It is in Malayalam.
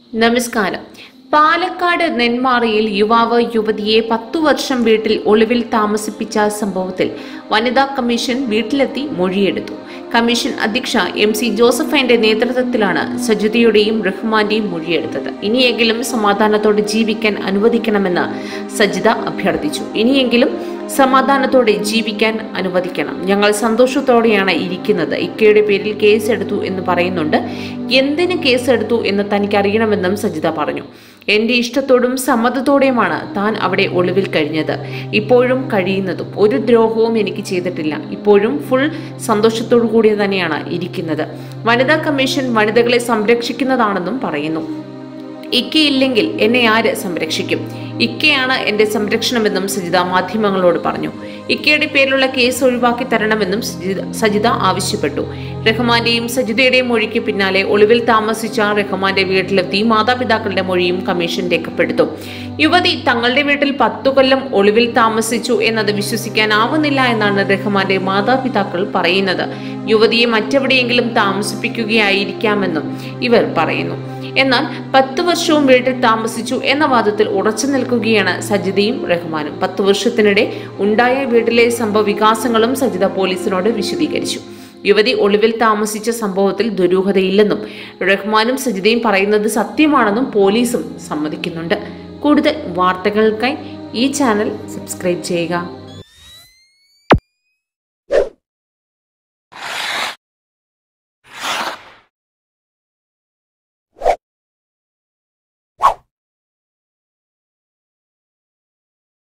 നമസ്കാരം. പാലക്കാട് നെന്മാറയിൽ യുവാവ് യുവതിയെ 10 വർഷം വീട്ടിൽ ഒളിവിൽ താമസിപ്പിച്ച സംഭവത്തിൽ വനിതാ കമ്മീഷൻ വീട്ടിലെത്തി മൊഴിയെടുത്തു. കമ്മീഷൻ അധ്യക്ഷ MC ജോസഫൈന്റെ നേതൃത്വത്തിലാണ് സജിതയുടെയും റഹ്മാന്റെയും മൊഴിയെടുത്തത്. ഇനിയെങ്കിലും സമാധാനത്തോടെ ജീവിക്കാൻ അനുവദിക്കണമെന്ന് സജിത അഭ്യർത്ഥിച്ചു. ഇനിയെങ്കിലും സമാധാനത്തോടെ ജീവിക്കാൻ അനുവദിക്കണം. ഞങ്ങൾ സന്തോഷത്തോടെയാണ് ഇരിക്കുന്നത്. ഇക്കയുടെ പേരിൽ കേസെടുത്തു എന്ന് പറയുന്നുണ്ട്. എന്തിന് കേസെടുത്തു എന്ന് തനിക്കറിയണമെന്നും സജിത പറഞ്ഞു. എന്റെ ഇഷ്ടത്തോടും സമ്മതത്തോടെയുമാണ് താൻ അവിടെ ഒളിവിൽ കഴിഞ്ഞത്, ഇപ്പോഴും കഴിയുന്നതും. ഒരു ദ്രോഹവും എനിക്ക് ചെയ്തിട്ടില്ല. ഇപ്പോഴും ഫുൾ സന്തോഷത്തോടു കൂടി തന്നെയാണ് ഇരിക്കുന്നത്. വനിതാ കമ്മീഷൻ വനിതകളെ സംരക്ഷിക്കുന്നതാണെന്നും പറയുന്നു. ഇക്കയില്ലെങ്കിൽ എന്നെ ആര് സംരക്ഷിക്കും? ഇക്കയാണ് എന്റെ സംരക്ഷണമെന്നും സജിത മാധ്യമങ്ങളോട് പറഞ്ഞു. ഇക്കയുടെ പേരിലുള്ള കേസ് ഒഴിവാക്കി തരണമെന്നും സജിത ആവശ്യപ്പെട്ടു. റഹ്മാന്റെയും സജിതയുടെയും മൊഴിക്ക് പിന്നാലെ ഒളിവിൽ താമസിച്ച റഹ്മാന്റെ വീട്ടിലെത്തി മാതാപിതാക്കളുടെ മൊഴിയും കമ്മീഷൻ രേഖപ്പെടുത്തും. യുവതി തങ്ങളുടെ വീട്ടിൽ 10 കൊല്ലം ഒളിവിൽ താമസിച്ചു എന്നത് വിശ്വസിക്കാനാവുന്നില്ല എന്നാണ് റഹ്മാന്റെ മാതാപിതാക്കൾ പറയുന്നത്. യുവതിയെ മറ്റെവിടെയെങ്കിലും താമസിപ്പിക്കുകയായിരിക്കാമെന്നും ഇവർ പറയുന്നു. എന്നാൽ 10 വർഷവും വീട്ടിൽ താമസിച്ചു എന്ന വാദത്തിൽ ഉറച്ചു നിൽക്കുകയാണ് സജിതയും റഹ്മാനും. 10 വർഷത്തിനിടെ ഉണ്ടായ വീട്ടിലെ സംഭവ വികാസങ്ങളും സജിത പോലീസിനോട് വിശദീകരിച്ചു. യുവതി ഒളിവിൽ താമസിച്ച സംഭവത്തിൽ ദുരൂഹതയില്ലെന്നും റഹ്മാനും സജിതയും പറയുന്നത് സത്യമാണെന്നും പോലീസും സമ്മതിക്കുന്നുണ്ട്. കൂടുതൽ വാർത്തകൾക്കായി ഈ ചാനൽ സബ്സ്ക്രൈബ് ചെയ്യുക.